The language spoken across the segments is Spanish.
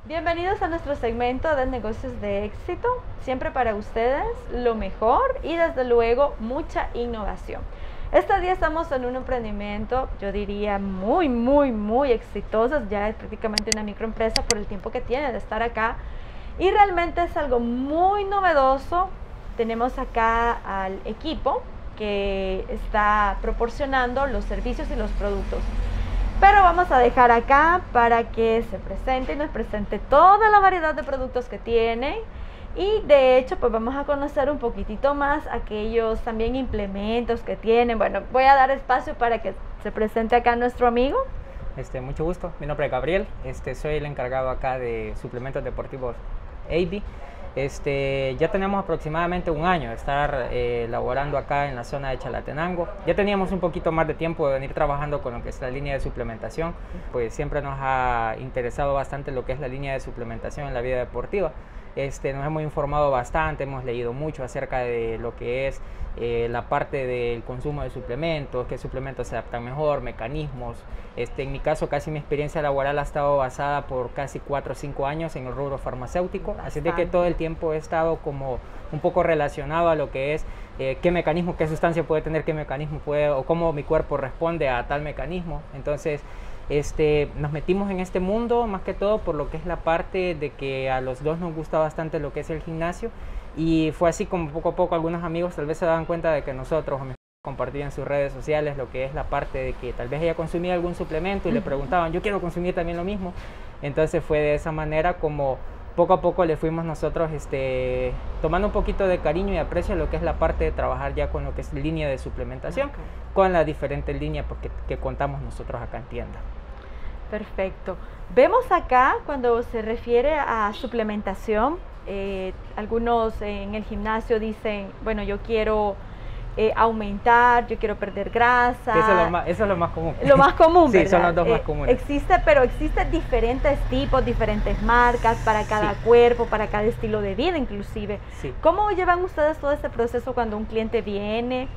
Bienvenidos a nuestro segmento de negocios de éxito, siempre para ustedes lo mejor y desde luego mucha innovación. Este día estamos en un emprendimiento, yo diría muy exitoso, ya es prácticamente una microempresa por el tiempo que tiene de estar acá y realmente es algo muy novedoso. Tenemos acá al equipo que está proporcionando los servicios y los productos. Pero vamos a dejar acá para que se presente y nos presente toda la variedad de productos que tiene. Y de hecho, pues vamos a conocer un poquitito más aquellos también implementos que tienen. Bueno, voy a dar espacio para que se presente acá nuestro amigo. Mucho gusto, mi nombre es Gabriel, soy el encargado acá de suplementos deportivos AB. Ya tenemos aproximadamente un año de estar laborando acá en la zona de Chalatenango. Ya teníamos un poquito más de tiempo de venir trabajando con lo que es la línea de suplementación, pues siempre nos ha interesado bastante lo que es la línea de suplementación en la vida deportiva. Nos hemos informado bastante, hemos leído mucho acerca de lo que es la parte del consumo de suplementos, qué suplementos se adaptan mejor, mecanismos. En mi caso, casi mi experiencia laboral ha estado basada por casi 4 o 5 años en el rubro farmacéutico, así de que todo el tiempo he estado como un poco relacionado a lo que es qué mecanismo, qué sustancia puede tener, qué mecanismo puede, o cómo mi cuerpo responde a tal mecanismo. Entonces, nos metimos en este mundo más que todo por lo que es la parte de que a los dos nos gusta bastante lo que es el gimnasio, y fue así como poco a poco algunos amigos tal vez se daban cuenta de que nosotros compartían en sus redes sociales lo que es la parte de que tal vez ella consumía algún suplemento y le preguntaban, yo quiero consumir también lo mismo. Entonces fue de esa manera como poco a poco le fuimos nosotros tomando un poquito de cariño y aprecio a lo que es la parte de trabajar ya con lo que es línea de suplementación, con las diferentes líneas que contamos nosotros acá en tienda. Perfecto. Vemos acá cuando se refiere a suplementación, algunos en el gimnasio dicen, bueno, yo quiero aumentar, yo quiero perder grasa. Eso es lo más común. Lo más común, sí, ¿verdad? son los dos más comunes. Existen diferentes tipos, diferentes marcas para cada cuerpo, para cada estilo de vida inclusive. Sí. ¿Cómo llevan ustedes todo este proceso cuando un cliente viene?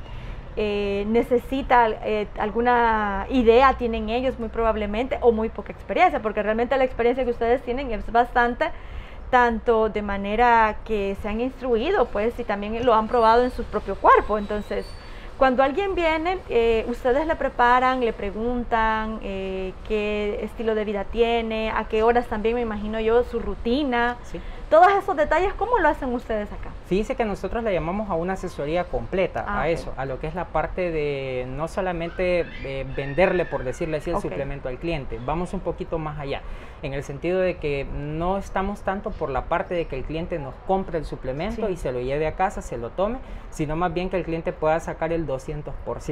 Necesita alguna idea, tienen ellos muy probablemente, o muy poca experiencia, porque realmente la experiencia que ustedes tienen es bastante, tanto de manera que se han instruido, pues, y también lo han probado en su propio cuerpo. Entonces, cuando alguien viene, ustedes le preparan, le preguntan qué estilo de vida tiene, a qué horas también, me imagino yo, su rutina. Sí. Todos esos detalles, ¿cómo lo hacen ustedes acá? Fíjese que nosotros le llamamos a una asesoría completa a eso, a lo que es la parte de no solamente venderle, por decirle así, el suplemento al cliente. Vamos un poquito más allá, en el sentido de que no estamos tanto por la parte de que el cliente nos compre el suplemento y se lo lleve a casa, se lo tome, sino más bien que el cliente pueda sacar el 200%.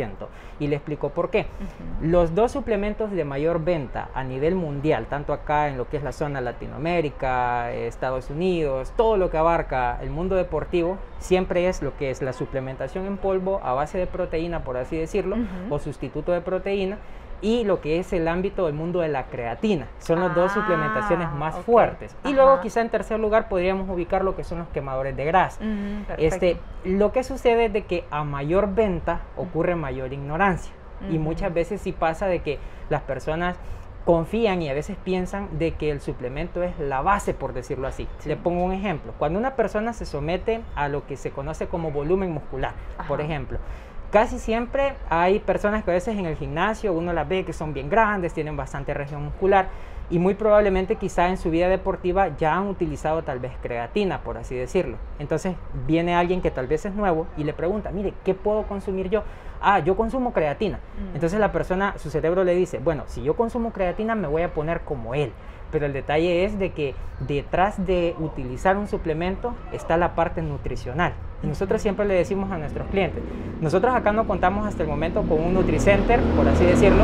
Y le explico por qué. Los dos suplementos de mayor venta a nivel mundial, tanto acá en lo que es la zona Latinoamérica, Estados Unidos, todo lo que abarca el mundo deportivo, siempre es lo que es la suplementación en polvo a base de proteína, por así decirlo, o sustituto de proteína, y lo que es el ámbito del mundo de la creatina. Son las dos suplementaciones más fuertes. Y luego quizá en tercer lugar podríamos ubicar lo que son los quemadores de grasa. Lo que sucede es de que a mayor venta ocurre mayor ignorancia, y muchas veces sí pasa de que las personas confían y a veces piensan de que el suplemento es la base, por decirlo así. Le pongo un ejemplo. Cuando una persona se somete a lo que se conoce como volumen muscular, por ejemplo, casi siempre hay personas que a veces en el gimnasio uno las ve que son bien grandes, tienen bastante región muscular, y muy probablemente quizá en su vida deportiva ya han utilizado tal vez creatina, por así decirlo. Entonces viene alguien que tal vez es nuevo y le pregunta, mire, ¿qué puedo consumir yo? Ah, yo consumo creatina. Entonces la persona, su cerebro le dice, bueno, si yo consumo creatina me voy a poner como él. Pero el detalle es de que detrás de utilizar un suplemento está la parte nutricional. Y nosotros siempre le decimos a nuestros clientes, nosotros acá no contamos hasta el momento con un NutriCenter, por así decirlo.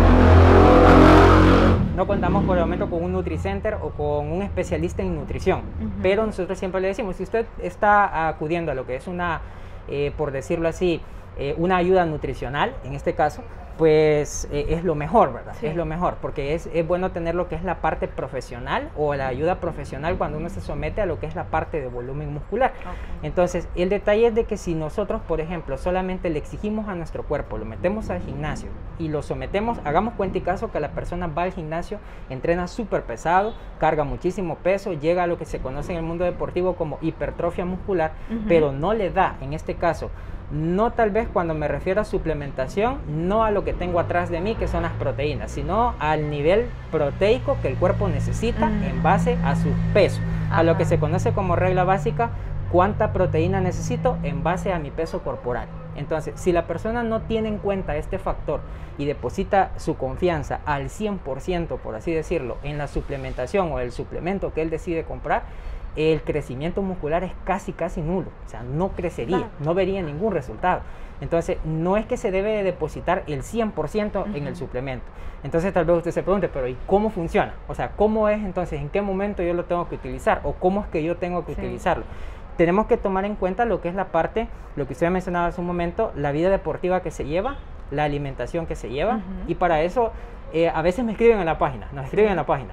No contamos por el momento con un NutriCenter o con un especialista en nutrición. Pero nosotros siempre le decimos, si usted está acudiendo a lo que es una, por decirlo así, una ayuda nutricional, en este caso, pues es lo mejor, ¿verdad? Sí. Es lo mejor, porque es bueno tener lo que es la parte profesional o la ayuda profesional cuando uno se somete a lo que es la parte de volumen muscular. Okay. Entonces, el detalle es de que si nosotros, por ejemplo, solamente le exigimos a nuestro cuerpo, lo metemos al gimnasio y lo sometemos, hagamos cuenta y caso que la persona va al gimnasio, entrena súper pesado, carga muchísimo peso, llega a lo que se conoce en el mundo deportivo como hipertrofia muscular, pero no le da, en este caso, no tal vez cuando me refiero a suplementación, no a lo que tengo atrás de mí, que son las proteínas, sino al nivel proteico que el cuerpo necesita en base a su peso, a lo que se conoce como regla básica, cuánta proteína necesito en base a mi peso corporal. Entonces, si la persona no tiene en cuenta este factor y deposita su confianza al 100%, por así decirlo, en la suplementación o el suplemento que él decide comprar, el crecimiento muscular es casi nulo, o sea, no crecería, no vería ningún resultado. Entonces, no es que se debe de depositar el 100% en el suplemento. Entonces, tal vez usted se pregunte, pero ¿y cómo funciona? O sea, ¿cómo es entonces? ¿En qué momento yo lo tengo que utilizar? ¿O cómo es que yo tengo que utilizarlo? Tenemos que tomar en cuenta lo que es la parte, lo que usted mencionaba hace un momento, la vida deportiva que se lleva, la alimentación que se lleva, y para eso, a veces me escriben en la página, nos escriben en la página,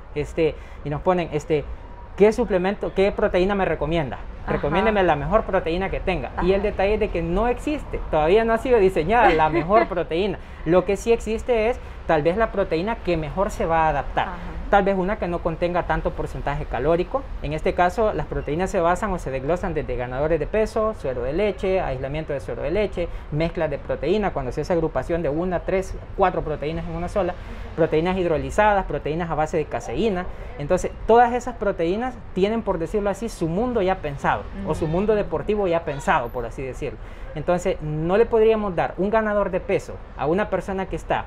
y nos ponen, ¿qué suplemento, qué proteína me recomienda? Recomiéndeme la mejor proteína que tenga. Y el detalle es de que no existe, todavía no ha sido diseñada la mejor proteína. Lo que sí existe es tal vez la proteína que mejor se va a adaptar. Tal vez una que no contenga tanto porcentaje calórico. En este caso, las proteínas se basan o se desglosan desde ganadores de peso, suero de leche, aislamiento de suero de leche, mezclas de proteína, cuando se hace agrupación de 1, 3, 4 proteínas en una sola, proteínas hidrolizadas, proteínas a base de caseína. Entonces, todas esas proteínas tienen, por decirlo así, su mundo ya pensado, o su mundo deportivo ya pensado, por así decirlo. Entonces, no le podríamos dar un ganador de peso a una persona que está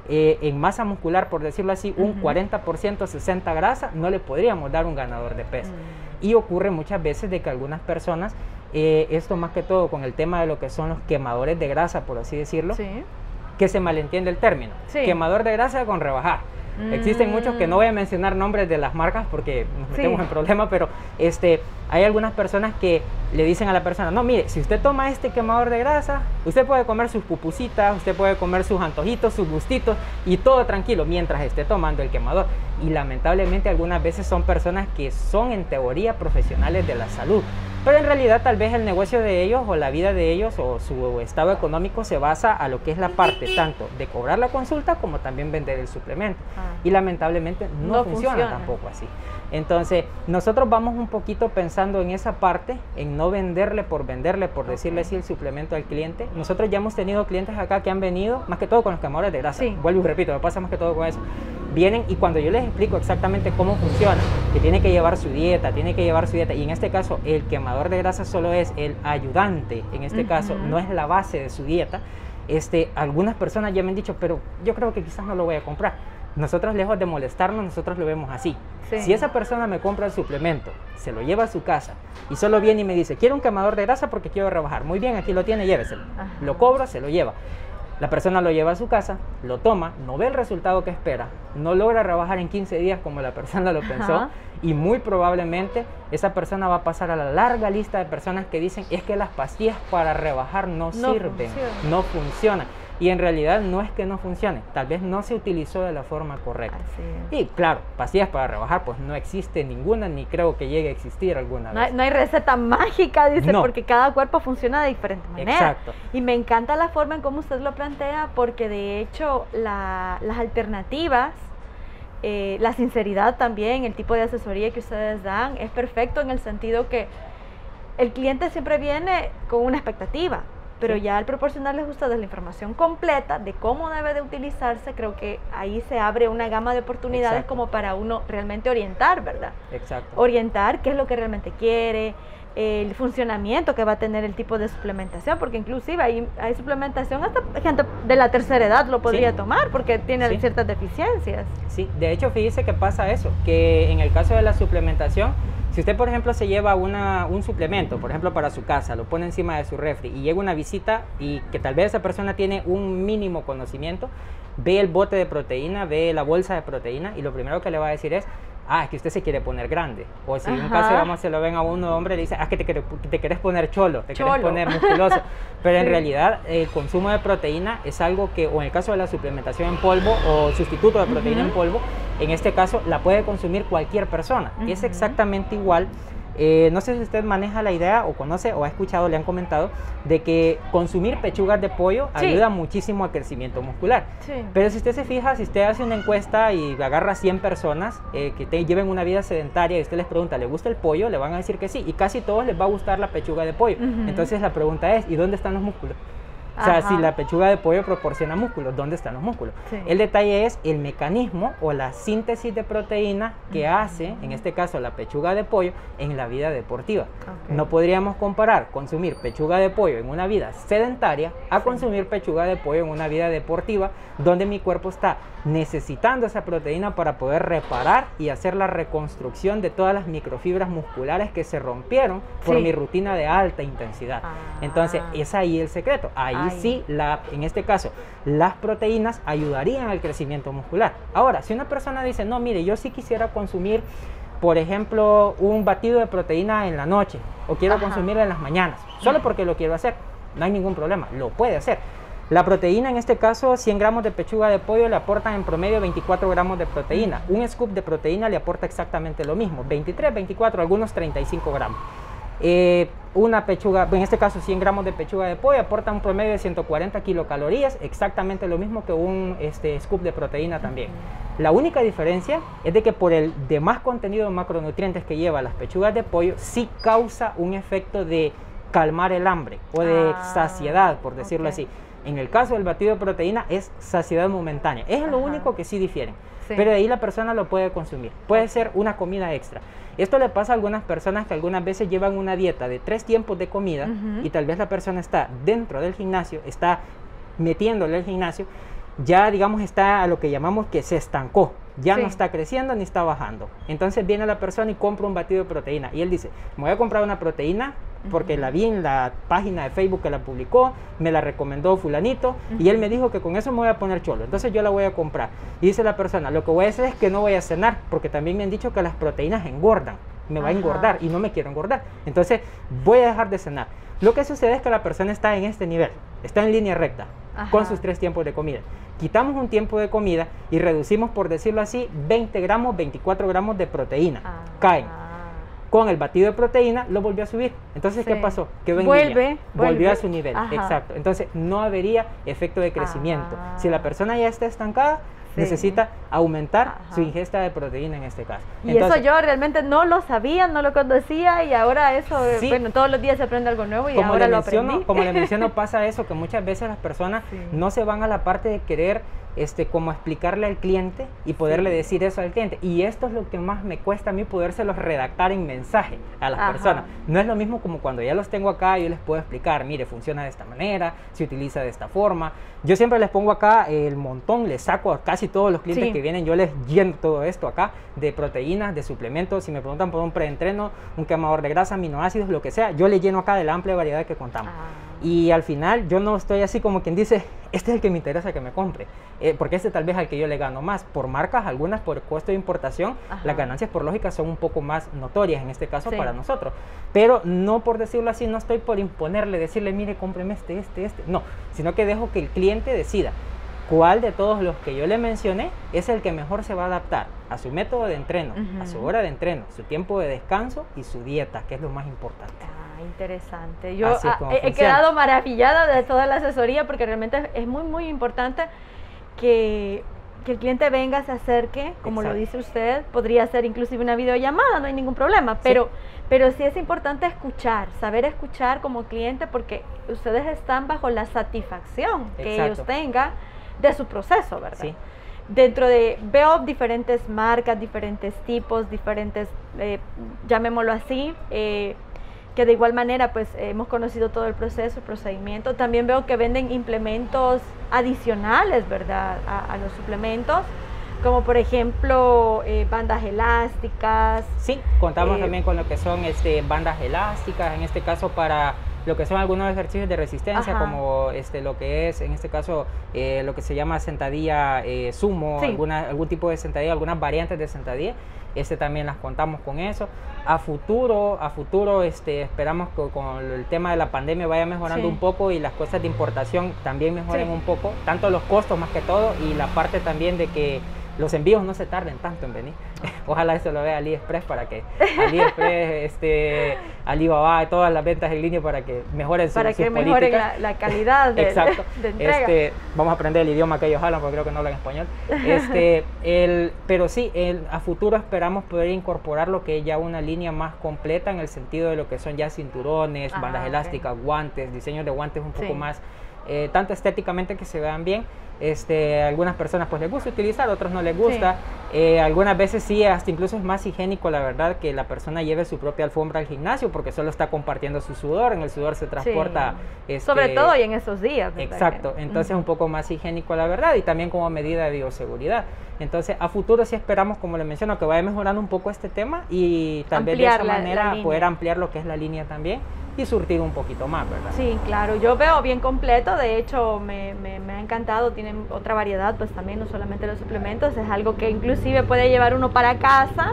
en masa muscular, por decirlo así, un 40% 60 grasa, no le podríamos dar un ganador de peso. Y ocurre muchas veces de que algunas personas, esto más que todo con el tema de lo que son los quemadores de grasa, por así decirlo, que se malentiende el término. Quemador de grasa con rebajar. Existen muchos que no voy a mencionar nombres de las marcas porque nos metemos en problemas, pero hay algunas personas que le dicen a la persona, no, mire, si usted toma este quemador de grasa, usted puede comer sus pupusitas, usted puede comer sus antojitos, sus gustitos y todo tranquilo mientras esté tomando el quemador. Y lamentablemente algunas veces son personas que son en teoría profesionales de la salud, pero en realidad tal vez el negocio de ellos o la vida de ellos o su estado económico se basa a lo que es la parte tanto de cobrar la consulta como también vender el suplemento. Y lamentablemente no funciona tampoco así. Entonces nosotros vamos un poquito pensando en esa parte, en no venderle, por decirle así, el suplemento al cliente. Nosotros ya hemos tenido clientes acá que han venido, más que todo con los quemadores de grasa, vuelvo y repito, me pasa más que todo con eso. Vienen y cuando yo les explico exactamente cómo funciona, que tiene que llevar su dieta, y en este caso el quemador de grasa solo es el ayudante, en este caso no es la base de su dieta, algunas personas ya me han dicho, pero yo creo que quizás no lo voy a comprar. Nosotros, lejos de molestarnos, nosotros lo vemos así. Si esa persona me compra el suplemento, se lo lleva a su casa y solo viene y me dice, quiero un quemador de grasa porque quiero rebajar, muy bien, aquí lo tiene, lléveselo. Lo cobra, se lo lleva. La persona lo lleva a su casa, lo toma, no ve el resultado que espera, no logra rebajar en 15 días como la persona lo pensó, y muy probablemente esa persona va a pasar a la larga lista de personas que dicen, es que las pastillas para rebajar no sirven, no funcionan. Y en realidad no es que no funcione, tal vez no se utilizó de la forma correcta. Y claro, pastillas para rebajar pues no existe ninguna, ni creo que llegue a existir alguna vez. No hay receta mágica, dice, porque cada cuerpo funciona de diferente manera. Exacto. Y me encanta la forma en cómo usted lo plantea, porque de hecho las alternativas, la sinceridad también, el tipo de asesoría que ustedes dan es perfecto, en el sentido que el cliente siempre viene con una expectativa. Pero ya al proporcionarles a ustedes la información completa de cómo debe de utilizarse, creo que ahí se abre una gama de oportunidades como para uno realmente orientar, ¿verdad? Orientar qué es lo que realmente quiere, el funcionamiento que va a tener el tipo de suplementación, porque inclusive hay suplementación hasta gente de la tercera edad lo podría tomar porque tiene ciertas deficiencias. Sí, de hecho fíjese que pasa eso, que en el caso de la suplementación, si usted, por ejemplo, se lleva un suplemento, por ejemplo, para su casa, lo pone encima de su refri y llega una visita y que tal vez esa persona tiene un mínimo conocimiento, ve el bote de proteína, ve la bolsa de proteína y lo primero que le va a decir es, es que usted se quiere poner grande. O si en un caso, digamos, se lo ven a uno hombre, le dice, que te querés poner cholo, te querés poner musculoso. Pero en realidad el consumo de proteína es algo que, o en el caso de la suplementación en polvo o sustituto de proteína en polvo, en este caso la puede consumir cualquier persona. Es exactamente igual. No sé si usted maneja la idea o conoce o ha escuchado, le han comentado, de que consumir pechugas de pollo ayuda muchísimo al crecimiento muscular. Pero si usted se fija, si usted hace una encuesta y agarra 100 personas que lleven una vida sedentaria y usted les pregunta, ¿le gusta el pollo? Le van a decir que sí, y casi todos les va a gustar la pechuga de pollo. Entonces la pregunta es, ¿y dónde están los músculos? O sea, si la pechuga de pollo proporciona músculos, ¿dónde están los músculos? El detalle es el mecanismo o la síntesis de proteína que hace, en este caso, la pechuga de pollo en la vida deportiva. No podríamos comparar consumir pechuga de pollo en una vida sedentaria a consumir pechuga de pollo en una vida deportiva, donde mi cuerpo está necesitando esa proteína para poder reparar y hacer la reconstrucción de todas las microfibras musculares que se rompieron por mi rutina de alta intensidad. Entonces, es ahí el secreto. Ahí sí, en este caso, las proteínas ayudarían al crecimiento muscular. Ahora, si una persona dice, no, mire, yo sí quisiera consumir, por ejemplo, un batido de proteína en la noche, o quiero consumirlo en las mañanas, solo porque lo quiero hacer, no hay ningún problema, lo puede hacer. La proteína, en este caso, 100 gramos de pechuga de pollo le aportan en promedio 24 gramos de proteína. Un scoop de proteína le aporta exactamente lo mismo, 23, 24, algunos 35 gramos. Una pechuga, en este caso 100 gramos de pechuga de pollo aporta un promedio de 140 kilocalorías, exactamente lo mismo que un scoop de proteína también. La única diferencia es de que por el demás contenido de macronutrientes que lleva las pechugas de pollo, sí causa un efecto de calmar el hambre o de saciedad, por decirlo así. En el caso del batido de proteína es saciedad momentánea, es lo único que sí difieren. Pero de ahí la persona lo puede consumir, puede ser una comida extra. Esto le pasa a algunas personas que algunas veces llevan una dieta de 3 tiempos de comida y tal vez la persona está dentro del gimnasio, está metiéndole al gimnasio, ya digamos está a lo que llamamos que se estancó, ya no está creciendo ni está bajando. Entonces viene la persona y compra un batido de proteína y él dice, me voy a comprar una proteína porque la vi en la página de Facebook que la publicó, me la recomendó fulanito y él me dijo que con eso me voy a poner cholo, entonces yo la voy a comprar. Y dice la persona, lo que voy a hacer es que no voy a cenar porque también me han dicho que las proteínas engordan, me va a engordar y no me quiero engordar, entonces voy a dejar de cenar. Lo que sucede es que la persona está en este nivel, está en línea recta con sus 3 tiempos de comida. Quitamos un tiempo de comida y reducimos, por decirlo así, 20 gramos, 24 gramos de proteína, caen. Con el batido de proteína lo volvió a subir. Entonces, ¿qué pasó? Quedó en línea. Volvió a su nivel. Exacto. Entonces, no habría efecto de crecimiento. Si la persona ya está estancada, necesita aumentar su ingesta de proteína en este caso. Y entonces, eso yo realmente no lo sabía, no lo conocía y ahora eso, bueno, todos los días se aprende algo nuevo y ahora lo aprendí. Como le menciono, pasa eso, que muchas veces las personas no se van a la parte de querer como explicarle al cliente y poderle decir eso al cliente. Y esto es lo que más me cuesta a mí podérselos redactar en mensaje a las personas. No es lo mismo como cuando ya los tengo acá, yo les puedo explicar, mire, funciona de esta manera, se utiliza de esta forma. Yo siempre les pongo acá el montón, les saco a casi todos los clientes que vienen, yo les lleno todo esto acá de proteínas, de suplementos. Si me preguntan por un preentreno, un quemador de grasa, aminoácidos, lo que sea, yo les lleno acá de la amplia variedad que contamos. Y al final yo no estoy así como quien dice, este es el que me interesa que me compre, porque este tal vez al que yo le gano más. Por marcas, algunas por costo de importación, las ganancias por lógica son un poco más notorias en este caso para nosotros. Pero no, por decirlo así, no estoy por imponerle, decirle, mire, cómpreme este. No, sino que dejo que el cliente decida cuál de todos los que yo le mencioné es el que mejor se va a adaptar a su método de entreno, a su hora de entreno, su tiempo de descanso y su dieta, que es lo más importante. Interesante. Yo he quedado maravillada de toda la asesoría porque realmente es muy importante que el cliente venga, se acerque, como lo dice usted, podría ser inclusive una videollamada, no hay ningún problema, pero sí es importante escuchar, saber escuchar como cliente porque ustedes están bajo la satisfacción que ellos tengan de su proceso, ¿verdad? Veo diferentes marcas, diferentes tipos, diferentes, llamémoslo así, que de igual manera pues hemos conocido todo el proceso, el procedimiento. También veo que venden implementos adicionales, ¿verdad? A los suplementos, como por ejemplo bandas elásticas. Sí, contamos también con lo que son bandas elásticas, en este caso para lo que son algunos ejercicios de resistencia, Ajá. como lo que es, en este caso, lo que se llama sentadilla sumo, Sí. algún tipo de sentadilla, algunas variantes de sentadilla. También las contamos con eso. A futuro esperamos que con el tema de la pandemia vaya mejorando Sí. un poco y las cosas de importación también mejoren Sí. un poco, tanto los costos más que todo y la parte también de que los envíos no se tarden tanto en venir. Ojalá eso lo vea AliExpress para que AliExpress, Alibaba, todas las ventas en línea para que mejoren sus políticas. Para que mejoren la calidad de, Exacto. de entrega. Vamos a aprender el idioma que ellos hablan porque creo que no hablan español. Pero sí, a futuro esperamos poder incorporar lo que es ya una línea más completa en el sentido de lo que son ya cinturones, bandas elásticas, guantes, diseños de guantes un poco más, tanto estéticamente que se vean bien. Algunas personas pues les gusta utilizar, otros no les gusta. Algunas veces sí, hasta incluso es más higiénico, la verdad, que la persona lleve su propia alfombra al gimnasio porque solo está compartiendo su sudor, en el sudor se transporta. Sobre todo y en esos días. Exacto, entonces es un poco más higiénico, la verdad, y también como medida de bioseguridad. Entonces a futuro sí esperamos, como le menciono, que vaya mejorando un poco este tema y tal vez de esa manera poder ampliar lo que es la línea también y surtir un poquito más, ¿verdad? Sí, claro, yo veo bien completo, de hecho me ha encantado, tienen otra variedad pues también, no solamente los suplementos, es algo que inclusive puede llevar uno para casa,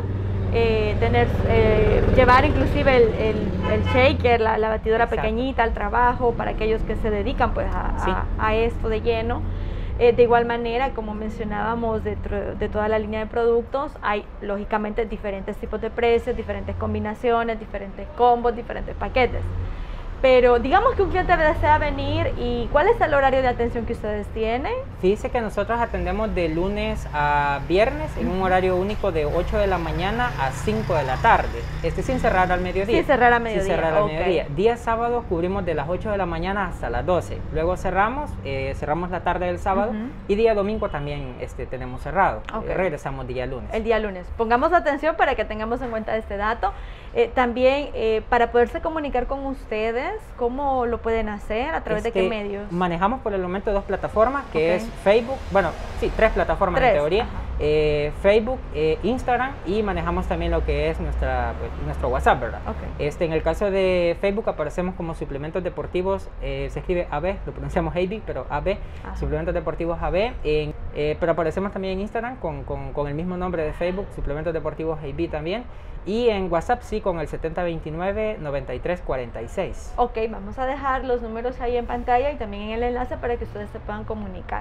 llevar inclusive el shaker, la batidora Exacto. pequeñita al trabajo, para aquellos que se dedican pues a esto de lleno. De igual manera, como mencionábamos, de toda la línea de productos, hay lógicamente diferentes tipos de precios, diferentes combinaciones, diferentes combos, diferentes paquetes. Pero digamos que un cliente desea venir, ¿y cuál es el horario de atención que ustedes tienen? Fíjese que nosotros atendemos de lunes a viernes en un horario único de 8 de la mañana a 5 de la tarde, sin cerrar al mediodía. Sin cerrar al mediodía. Sin cerrar al mediodía. Días sábados cubrimos de las 8 de la mañana hasta las 12. Luego cerramos la tarde del sábado y día domingo también tenemos cerrado. Regresamos día lunes. El día lunes. Pongamos atención para que tengamos en cuenta este dato. También para poderse comunicar con ustedes, ¿cómo lo pueden hacer? ¿A través de qué medios? Manejamos por el momento 2 plataformas, que es Facebook, bueno, sí, 3 plataformas en teoría. Facebook, Instagram, y manejamos también lo que es nuestro WhatsApp, ¿verdad? En el caso de Facebook aparecemos como suplementos deportivos, se escribe AB, lo pronunciamos AB, pero AB, suplementos deportivos AB, pero aparecemos también en Instagram con el mismo nombre de Facebook, suplementos deportivos AB también. Y en WhatsApp sí, con el 7029-9346. Ok, vamos a dejar los números ahí en pantalla y también en el enlace para que ustedes se puedan comunicar.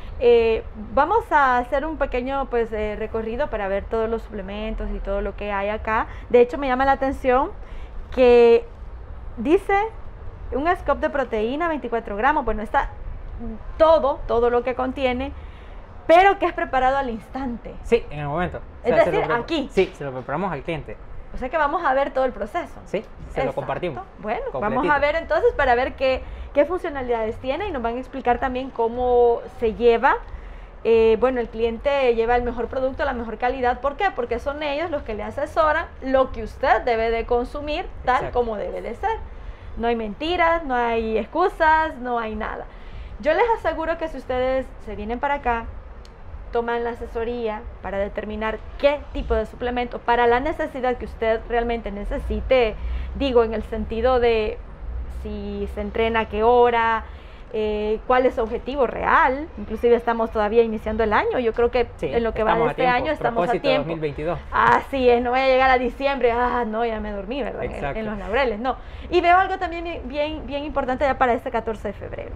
Vamos a hacer un pequeño recorrido para ver todos los suplementos y todo lo que hay acá. De hecho, me llama la atención que dice un scoop de proteína, 24 gramos. Bueno, está todo lo que contiene, pero que es preparado al instante. Sí, en el momento. Es decir, aquí. Sí, se lo preparamos al cliente. O sea que vamos a ver todo el proceso. Sí, se lo compartimos. Bueno, vamos a ver entonces para ver qué funcionalidades tiene y nos van a explicar también cómo se lleva. Bueno, el cliente lleva el mejor producto, la mejor calidad. ¿Por qué? Porque son ellos los que le asesoran lo que usted debe de consumir tal como debe de ser. No hay mentiras, no hay excusas, no hay nada. Yo les aseguro que si ustedes se vienen para acá, toman la asesoría para determinar qué tipo de suplemento, para la necesidad que usted realmente necesite, digo, en el sentido de si se entrena a qué hora, cuál es su objetivo real. Inclusive estamos todavía iniciando el año, yo creo que en lo que va de este año estamos a tiempo. 2022. Así es, no voy a llegar a diciembre, no, ya me dormí, ¿verdad? En los laureles, no. Y veo algo también bien importante ya para este 14 de febrero.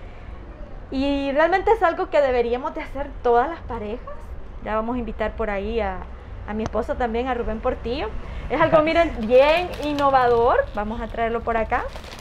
Y realmente es algo que deberíamos de hacer todas las parejas. Ya vamos a invitar por ahí a mi esposo también, a Rubén Portillo. Es algo, miren, bien innovador. Vamos a traerlo por acá.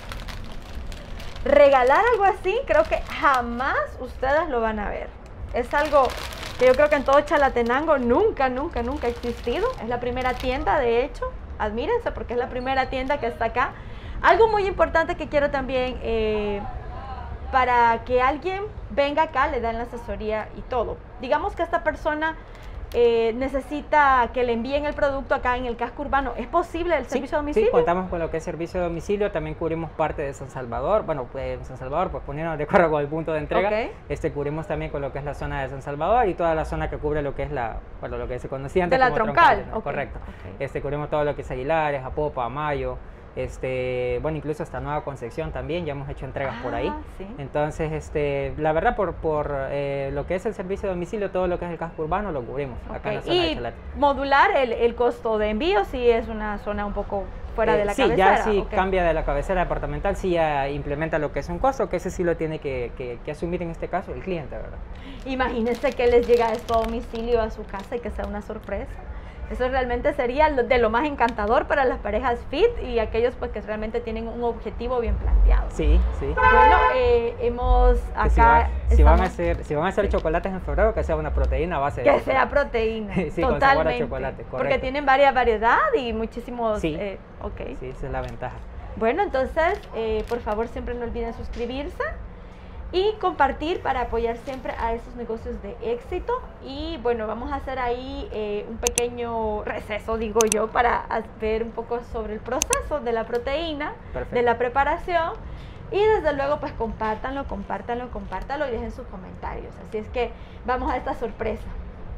Regalar algo así, creo que jamás ustedes lo van a ver. Es algo que yo creo que en todo Chalatenango nunca ha existido. Es la primera tienda, de hecho. Admírense porque es la primera tienda que está acá. Algo muy importante que quiero también... para que alguien venga acá, le dan la asesoría y todo. Digamos que esta persona necesita que le envíen el producto acá en el casco urbano. ¿Es posible el servicio a domicilio? Sí, contamos con lo que es servicio de domicilio. También cubrimos parte de San Salvador. Bueno, pues San Salvador, pues poniéndonos de acuerdo con el punto de entrega. Cubrimos también con lo que es la zona de San Salvador y toda la zona que cubre lo que es lo que se conocía antes de la como Troncal. ¿no? Correcto. Cubrimos todo lo que es Aguilares, Apopa, Mayo. bueno, incluso hasta Nueva Concepción también, ya hemos hecho entregas por ahí. Sí. Entonces, la verdad, por lo que es el servicio de domicilio, todo lo que es el casco urbano lo cubrimos acá en la zona de Chalate. Modular el costo de envío si es una zona un poco fuera de la cabecera. Ya si cambia de la cabecera departamental, sí ya implementa lo que es un costo, que ese sí lo tiene que asumir en este caso el cliente, ¿verdad? Imagínense que les llega esto a domicilio a su casa y que sea una sorpresa. Eso realmente sería de lo más encantador para las parejas fit y aquellos pues que realmente tienen un objetivo bien planteado. Sí, sí. Bueno, hemos acá... Si van a hacer chocolates en febrero, que sea una proteína a base de... Que sea proteína, sí, totalmente. con sabor a chocolate, correcto. Porque tienen variedad y muchísimos... Sí, okay. Sí, esa es la ventaja. Bueno, entonces, por favor, siempre no olviden suscribirse y compartir para apoyar siempre a esos negocios de éxito. Y bueno, vamos a hacer ahí un pequeño receso, digo yo, para ver un poco sobre el proceso de la proteína, de la preparación. Y desde luego, pues compártanlo y dejen sus comentarios. Así es que vamos a esta sorpresa.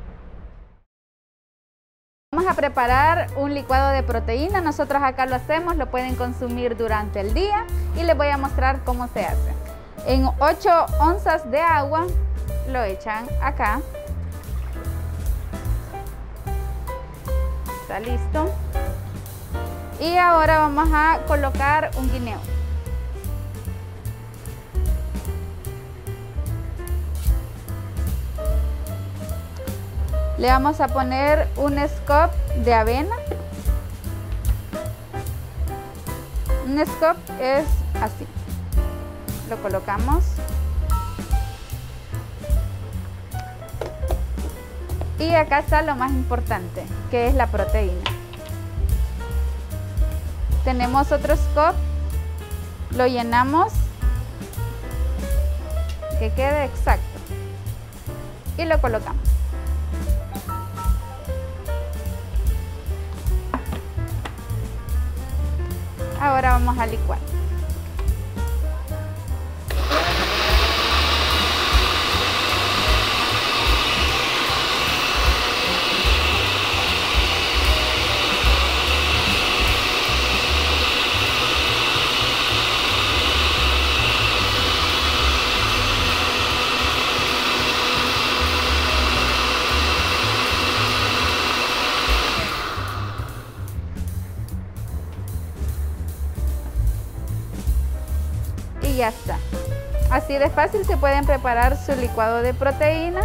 Vamos a preparar un licuado de proteína. Nosotros acá lo hacemos, lo pueden consumir durante el día y les voy a mostrar cómo se hace. En 8 onzas de agua lo echan acá. Está listo. Y ahora vamos a colocar un guineo. Le vamos a poner un scoop de avena. Un scoop es así. Lo colocamos. Y acá está lo más importante, que es la proteína. Tenemos otro scoop. Lo llenamos. Que quede exacto. Y lo colocamos. Ahora vamos a licuar. Y ya está. Así de fácil se pueden preparar su licuado de proteína.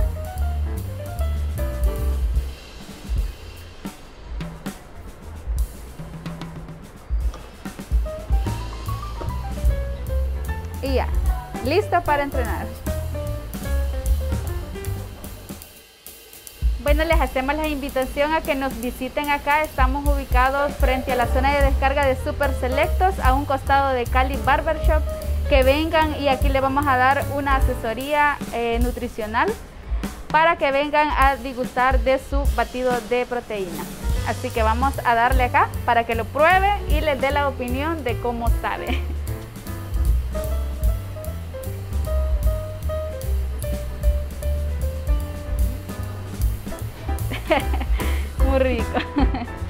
Y ya, listo para entrenar. Bueno, les hacemos la invitación a que nos visiten acá. Estamos ubicados frente a la zona de descarga de Super Selectos, a un costado de Cali Barbershop. Que vengan y aquí les vamos a dar una asesoría nutricional para que vengan a degustar de su batido de proteína. Así que vamos a darle acá para que lo pruebe y les dé la opinión de cómo sabe. Muy rico.